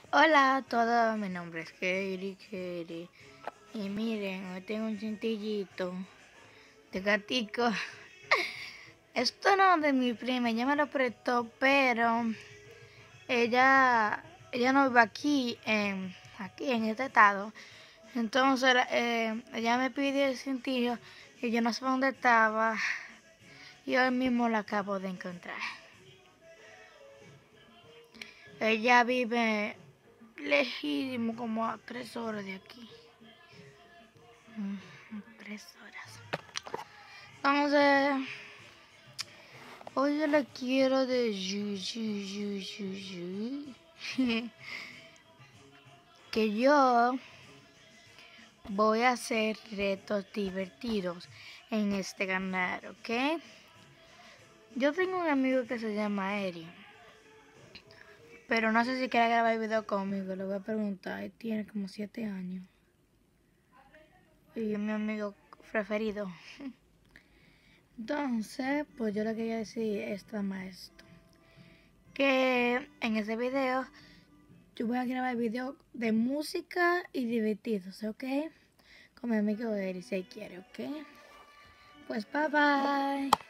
Hola a todos, mi nombre es Katie. Y miren, hoy tengo un cintillito de gatico. Esto no es de mi prima, ella me lo prestó, pero ella, ella no vive aquí en este estado. Entonces ella me pidió el cintillo y yo no sé dónde estaba. Y hoy mismo la acabo de encontrar. Ella vive lejísimo, como a 3 horas de aquí. 3 horas. Entonces, hoy yo le quiero que yo voy a hacer retos divertidos en este canal, ¿ok? Yo tengo un amigo que se llama Eri, pero no sé si quiere grabar el video conmigo, le voy a preguntar. Él tiene como 7 años y es mi amigo preferido. Entonces, pues yo le quería decir esto más esto, que en ese video yo voy a grabar videos de música y divertidos, ¿ok? Con mi amigo Eri, si él quiere, ¿ok? Pues bye bye.